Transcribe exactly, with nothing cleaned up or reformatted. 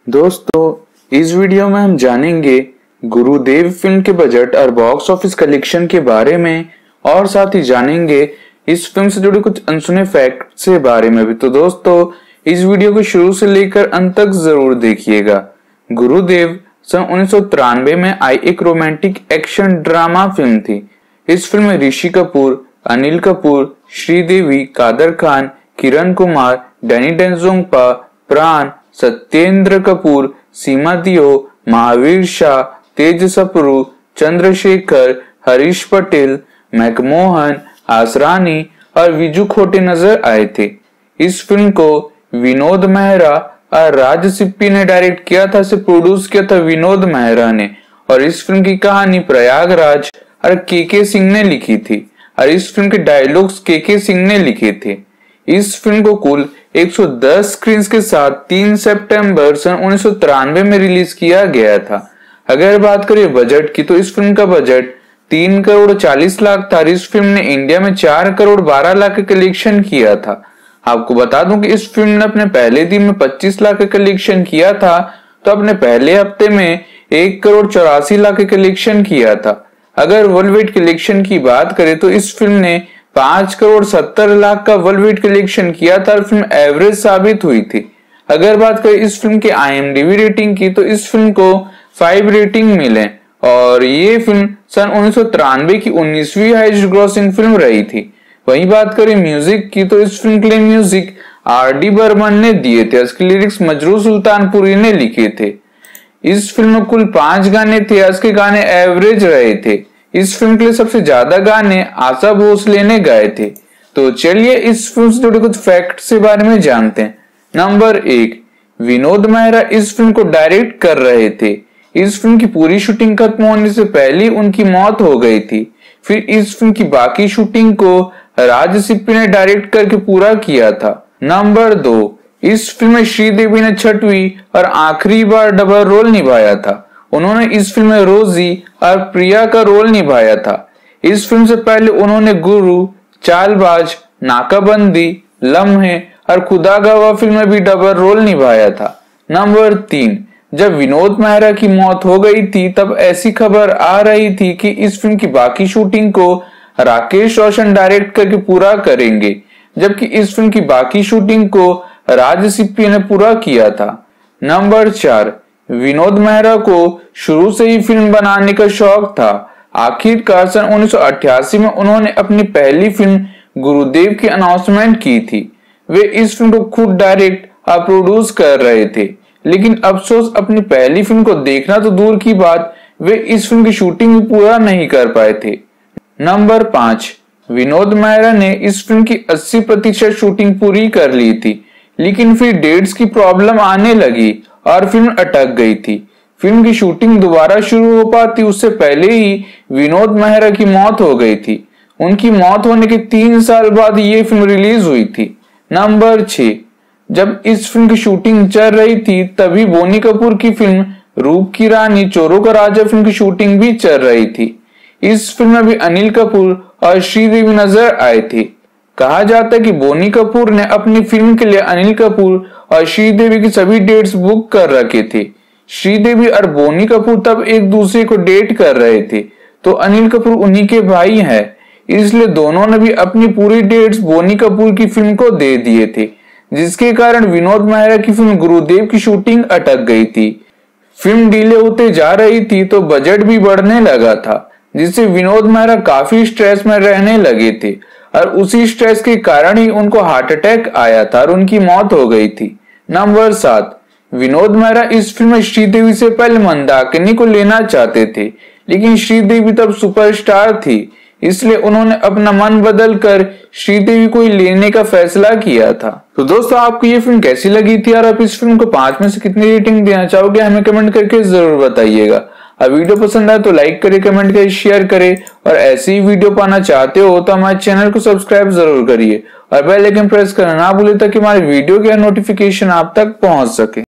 दोस्तों इस वीडियो में हम जानेंगे गुरुदेव फिल्म के बजट और बॉक्स ऑफिस कलेक्शन के बारे में और साथ ही जानेंगे इस फिल्म से जुड़े कुछ अनसुने फैक्ट से बारे में भी। तो दोस्तों इस वीडियो को शुरू से लेकर अंत तक जरूर देखिएगा। गुरुदेव सन उन्नीस सौ तिरानवे में आई एक रोमांटिक एक्शन ड्रामा फिल्म थी। इस फिल्म में ऋषि कपूर, अनिल कपूर, श्रीदेवी, कादर खान, किरण कुमार, डैनी डेंजोंगपा, प्राण, सत्येंद्र कपूर, सीमा दियो, महावीर शाह, तेज सप्रू, चंद्रशेखर, हरीश पटेल, मैकमोहन, आसरानी और विजू खोटे नजर आए थे। इस फिल्म को विनोद मेहरा और राज सिप्पी ने डायरेक्ट किया था, से प्रोड्यूस किया था विनोद मेहरा ने। और इस फिल्म की कहानी प्रयागराज और के के सिंह ने लिखी थी और इस फिल्म के डायलॉग्स के के सिंह ने लिखे थे। इस फिल्म को कुल एक सौ दस स्क्रीन्स के साथ तीन सितंबर सन उन्नीस सौ तिरानवे में रिलीज किया गया था। अगर बात करें बजट की तो इस फिल्म का बजट तीन करोड़ चालीस लाख था। इस फिल्म ने इंडिया में चार करोड़ बारह लाख का कलेक्शन किया था। आपको बता दूं कि इस फिल्म ने अपने पहले दिन में पच्चीस लाख का कलेक्शन किया था, तो अपने पहले हफ्ते में एक करोड़ चौरासी लाख का कलेक्शन किया था। अगर वर्ल्ड वाइड कलेक्शन की बात करें तो इस फिल्म ने पांच करोड़ सत्तर लाख का वर्ल्ड वाइड कलेक्शन किया था और फिल्म एवरेज साबित हुई थी। अगर बात करें इस फिल्म के I M D B rating की तो इस फिल्म को फाइव रेटिंग मिले और ये फिल्म सन उन्नीस सौ तिरानवे की उन्नीसवीं हाईएस्ट ग्रॉसिंग फिल्म रही थी। वहीं बात करें म्यूजिक की तो इस फिल्म के लिए म्यूजिक आर डी बर्मन ने दिए थे। इसके लिरिक्स मजरू सुल्तानपुरी ने लिखे थे। इस फिल्म में कुल पांच गाने थे। इसके गाने एवरेज रहे थे। इस फिल्म के लिए सबसे ज्यादा गाने आशा भोसले ने गाए थे। तो चलिए इस फिल्म से जुड़े कुछ फैक्ट के बारे में जानते हैं। नंबर एक, विनोद मेहरा इस फिल्म को डायरेक्ट कर रहे थे। इस फिल्म की पूरी शूटिंग खत्म होने से पहले उनकी मौत हो गई थी। फिर इस फिल्म की बाकी शूटिंग को राज सिप्पी ने डायरेक्ट करके पूरा किया था। नंबर दो, इस फिल्म में श्रीदेवी ने छठवीं और आखिरी बार डबल रोल निभाया था। उन्होंने इस फिल्म में रोजी और प्रिया का रोल निभाया था। इस फिल्म से पहले उन्होंने गुरु, चालबाज, नाकाबंदी, लम्हे और खुदा गवाह फिल्म में भी डबल रोल निभाया था। नंबर तीन, जब विनोद मेहरा की मौत हो गई थी तब ऐसी खबर आ रही थी कि इस फिल्म की बाकी शूटिंग को राकेश रोशन डायरेक्ट करके पूरा करेंगे, जबकि इस फिल्म की बाकी शूटिंग को राज सिप्पी ने पूरा किया था। नंबर चार, विनोद मेहरा को शुरू से ही फिल्म बनाने का शौक था। आखिरकार सन उन्नीस सौ अट्ठासी में उन्होंने अपनी पहली फिल्म गुरुदेव की अनाउंसमेंट की थी। वे इस फिल्म को खुद डायरेक्ट और प्रोड्यूस कर रहे थे, लेकिन अफसोस अपनी पहली फिल्म को देखना तो दूर की बात, वे इस फिल्म की शूटिंग भी पूरा नहीं कर पाए थे। नंबर पांच, विनोद मेहरा ने इस फिल्म की अस्सी प्रतिशत शूटिंग पूरी कर ली थी, लेकिन फिर डेट्स की प्रॉब्लम आने लगी और फिल्म अटक गई थी। फिल्म की शूटिंग दोबारा शुरू हो पाती उससे पहले ही विनोद मेहरा की मौत हो गई थी। उनकी मौत होने के तीन साल बाद ये फिल्म रिलीज हुई थी। नंबर छह, जब इस फिल्म की शूटिंग चल रही थी तभी बोनी कपूर की फिल्म रूप की रानी चोरों का राजा फिल्म की शूटिंग भी चल रही थी। इस फिल्म में भी अनिल कपूर और श्रीदेवी नजर आए थे। कहा जाता है कि बोनी कपूर ने अपनी फिल्म के लिए अनिल कपूर और श्रीदेवी की सभी डेट्स बुक कर रखे थे। श्रीदेवी और बोनी कपूर तब एक दूसरे को डेट कर रहे थे, तो अनिल कपूर उन्हीं के भाई हैं, इसलिए दोनों ने भी अपनी पूरी डेट्स बोनी कपूर की फिल्म को दे दिए थे, जिसके कारण विनोद मेहरा की फिल्म गुरुदेव की शूटिंग अटक गई थी। फिल्म डिले होते जा रही थी तो बजट भी बढ़ने लगा था, जिससे विनोद मेहरा काफी स्ट्रेस में रहने लगे थे और उसी स्ट्रेस के कारण ही उनको हार्ट अटैक आया था और उनकी मौत हो गई थी। नंबर सात, विनोद मेहरा इस फिल्म में श्रीदेवी से पहले मंदाकिनी को लेना चाहते थे, लेकिन श्रीदेवी तब सुपरस्टार थी, इसलिए उन्होंने अपना मन बदल कर श्रीदेवी को ही लेने का फैसला किया था। तो दोस्तों आपको ये फिल्म कैसी लगी थी और आप इस फिल्म को पांच में से कितनी रेटिंग देना चाहोगे हमें कमेंट करके जरूर बताइएगा। अब वीडियो पसंद आए तो लाइक करें, कमेंट करें, शेयर करें और ऐसी ही वीडियो पाना चाहते हो तो हमारे चैनल को सब्सक्राइब जरूर करिए और बेल आइकन प्रेस करना ना भूलें ताकि हमारे वीडियो के नोटिफिकेशन आप तक पहुंच सके।